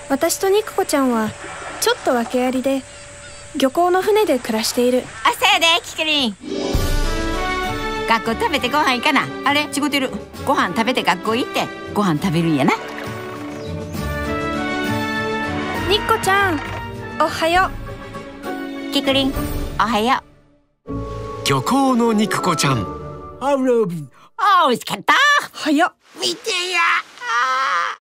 私と肉子ちゃんはちょっと訳ありで漁港の船で暮らしている。 朝やでキクリン。学校食べてご飯行かな。あれ違うてる。ご飯食べて学校行ってご飯食べるんやな。 肉子ちゃんおはよう。キクリンおはよう。漁港の肉子ちゃん。 美味しかった。 はや見てや。